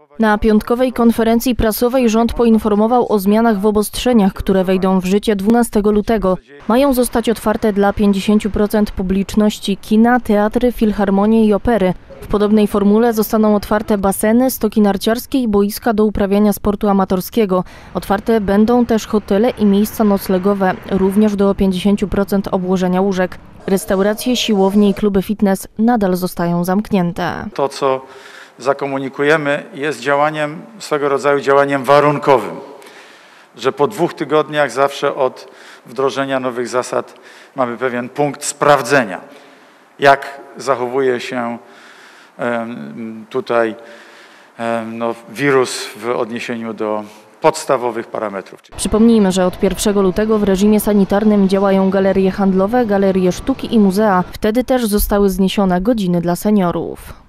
Na piątkowej konferencji prasowej rząd poinformował o zmianach w obostrzeniach, które wejdą w życie 12 lutego. Mają zostać otwarte dla 50% publiczności kina, teatry, filharmonie i opery. W podobnej formule zostaną otwarte baseny, stoki narciarskie i boiska do uprawiania sportu amatorskiego. Otwarte będą też hotele i miejsca noclegowe, również do 50% obłożenia łóżek. Restauracje, siłownie i kluby fitness nadal zostają zamknięte. To, co zakomunikujemy, jest działaniem, swego rodzaju działaniem warunkowym, że po 2 tygodniach zawsze od wdrożenia nowych zasad mamy pewien punkt sprawdzenia, jak zachowuje się tutaj wirus w odniesieniu do podstawowych parametrów. Przypomnijmy, że od 1 lutego w reżimie sanitarnym działają galerie handlowe, galerie sztuki i muzea. Wtedy też zostały zniesione godziny dla seniorów.